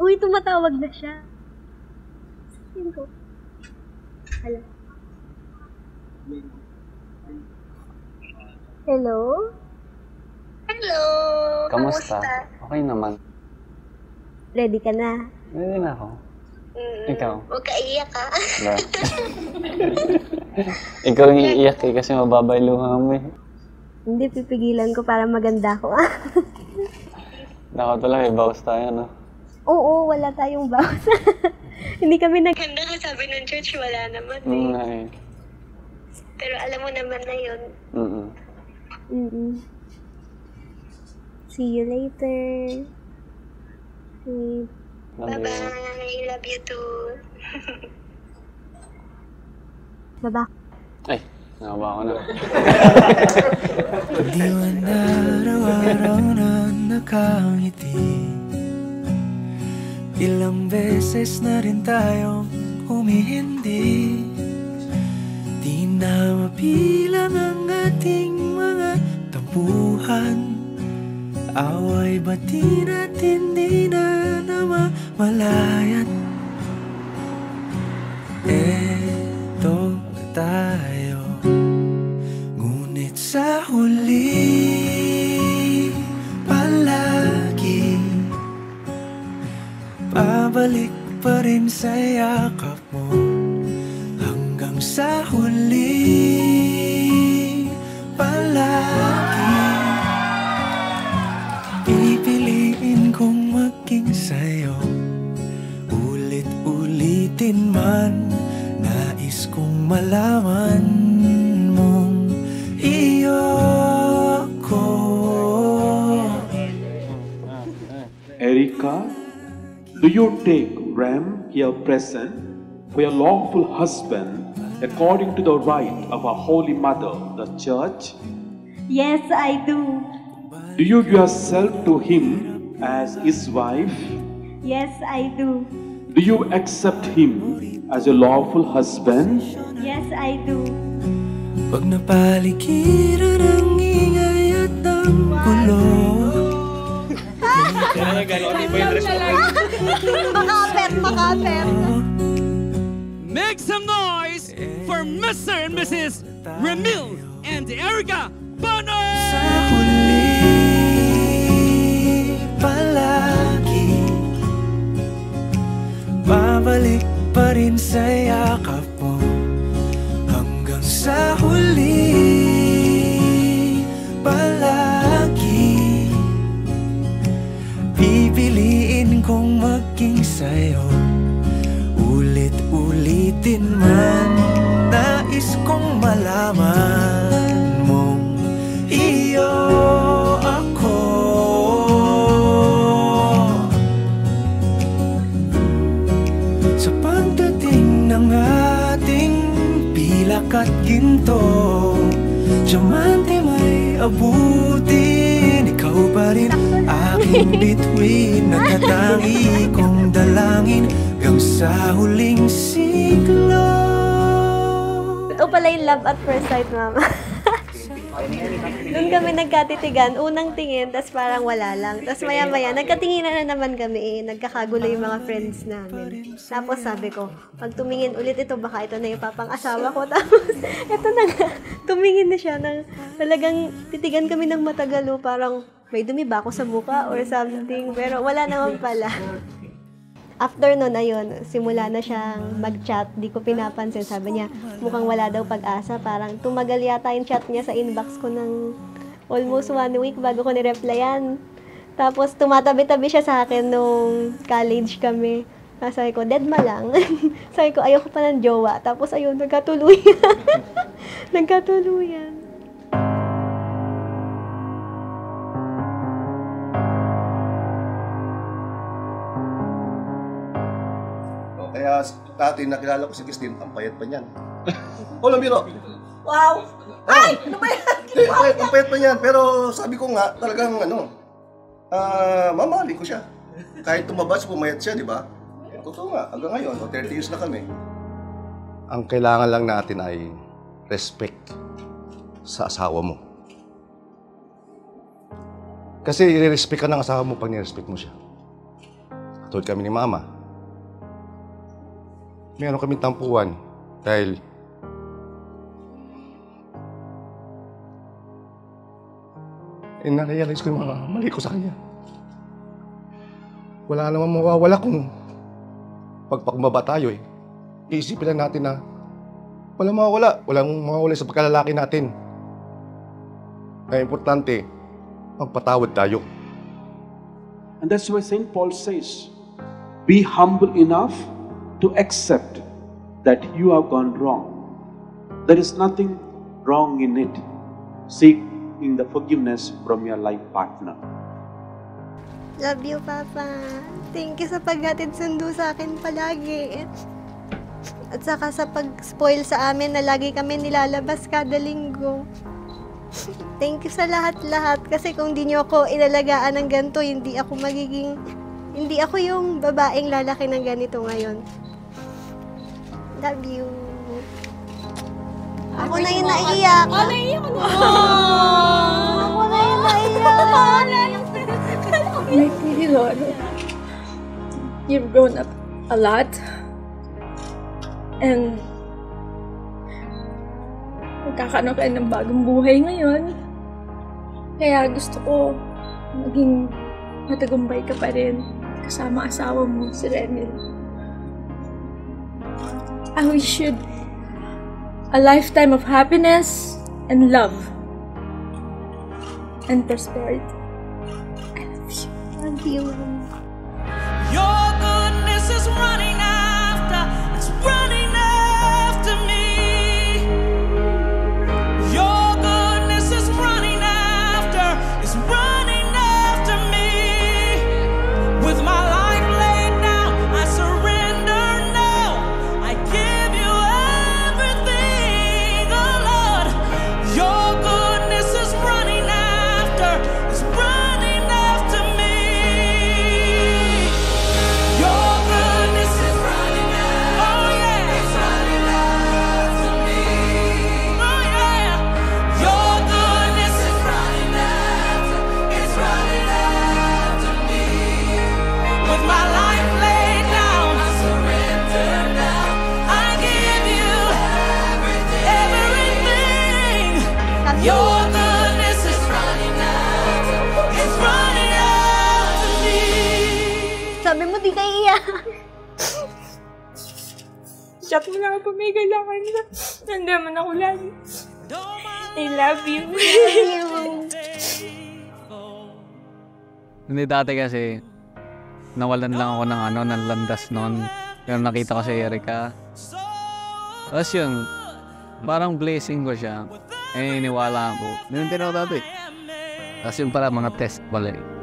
Uy, tumatawag na siya. Sabihin ko. Hala. Hello? Hello! Kamusta? Okay naman. Ready ka na? Ready na ako. Ikaw? Huwag ka iiyak ha. Ba? Ikaw yung iiyak eh, kasi mababa yung luha mo eh. Hindi, pipigilan ko para maganda ko. Nako talaga, bawas tayo, no? Oo, wala tayong bawas. Hindi kami Ganda ka sabi ng church, wala naman eh. Eh. Pero alam mo naman na yun. See you later. Sweet. Bye-bye. Love you too. Baba. Ay, nakaba ako na. Diwan na araw-araw na nakangiti. Ilang beses na rin tayong humihindi. Di na mapilang ang ating mga tampuhan. Away bati natin di na namamalayan. Eto tayo, ngunit sa huli palagi pabalik pa rin sa yakap mo. Hanggang sa huli palagi pipiliin kong maging sa'yo. Ulit-ulitin man, nais kong malaman mong iyo ko. Erica, do you take Ram here present for your lawful husband according to the rite of our Holy Mother, the Church? Yes, I do. Do you give yourself to him as his wife? Yes, I do. Do you accept him as your lawful husband? Yes, I do. Pag napaligiran ang ingay at ang gulo, Makapet. Make some noise for Mr. and Mrs. Ramil and Erica Bono! sa huli palagi babalik pa rin sa yakap mo. Hanggang sa huli palagi pipiliin kong maging sa'yo. Ulit-ulitin man, nais kong malaman mong iyo ako. Sa pagdating ng ating pilak at ginto, diamante may abutin, ikaw pa rin aking bituin. Nagtatangi kong dalangin hanggang sa huling siglo. Ito pala yung love at first sight, mama. Doon kami nagkatitigan, unang tingin, tas parang wala lang. Tas maya-maya, nagkatinginan na naman kami nagkakagulo yung mga friends namin. Tapos sabi ko, pag tumingin ulit ito, baka ito na yung papang-asawa ko. Tapos, ito na nga, tumingin na siya. Talagang titigan kami ng matagalo, parang may dumi ba ako sa mukha or something. Pero wala naman pala. After nun, ayun, simula na siyang mag-chat. Di ko pinapansin. Sabi niya, mukhang wala daw pag-asa. Parang tumagal yata yung chat niya sa inbox ko ng almost 1 week bago ko ni-replyan. Tapos, tumatabi-tabi siya sa akin nung college kami. Sabi ko, dead ma lang. Sabi ko, ayoko pa ng jowa. Tapos, ayun, nagkatuluyan. Nagkatuluyan. Kaya dati nakilala ko si Christine, ang payat pa niyan. Walang biro. Wow! Ay! Ano ba yan? Ang payat pa niyan. Pero sabi ko nga, talagang mamahalin ko siya. Kahit tumabas, pumayat siya, di ba? Totoo nga, hanggang ngayon, 30 years na kami. Ang kailangan lang natin ay respect sa asawa mo. Kasi i-respect ka ng asawa mo pag ni-respect mo siya. katulad kami ni Mama. Meron kaming tampuan dahil na-realize ko yung mga mali ko sa kanya. Wala namang mawawala kung pagpakumbaba tayo eh. Iisipin lang natin na walang mawawala sa pagkalalaki natin. Kaya importante, magpatawad tayo. And that's why St. Paul says, be humble enough to accept that you have gone wrong. There is nothing wrong in it. Seeking the forgiveness from your life partner. Love you, Papa. Thank you sa paghatid sundo sa akin palagi. At saka sa pag-spoil sa amin na lagi kami nilalabas kada linggo. Thank you sa lahat-lahat. Kasi kung di nyo ako inalagaan ng ganito, hindi ako yung babaeng lalaki ng ganito ngayon. Love you. Ako na yung naiiyak. Ako na yung naiiyak. My pretty Lord, you've grown up a lot. And magkakaroon ka ng bagong buhay ngayon. Kaya gusto ko maging matagumpay ka pa rin kasama asawa mo, si Remil. I wish you a lifetime of happiness and love and prosperity. Love you. Your goodness is running after me. Your goodness is running after me. With my life laid down, I surrender now. I give you everything, oh Lord. Your goodness is running after me. Your goodness is running after, oh yeah, it's running after me. Oh yeah, your goodness is running after, it's running after me. With my life laid down, I surrender now. I give you everything. Your goodness is running after, it's running after me. Sabi mo, di ka iiyak. Chat mo lang ako may kailangan na. Nandaman ako lagi. I love you. Hindi dati kasi, nawalan lang ako ng landas noon. Pero nakita ko si Erica. Tapos yun, parang blessing ko siya. Eh, iniwala ako. Ninintino ako dati. Tapos yun pala, mga test pala eh.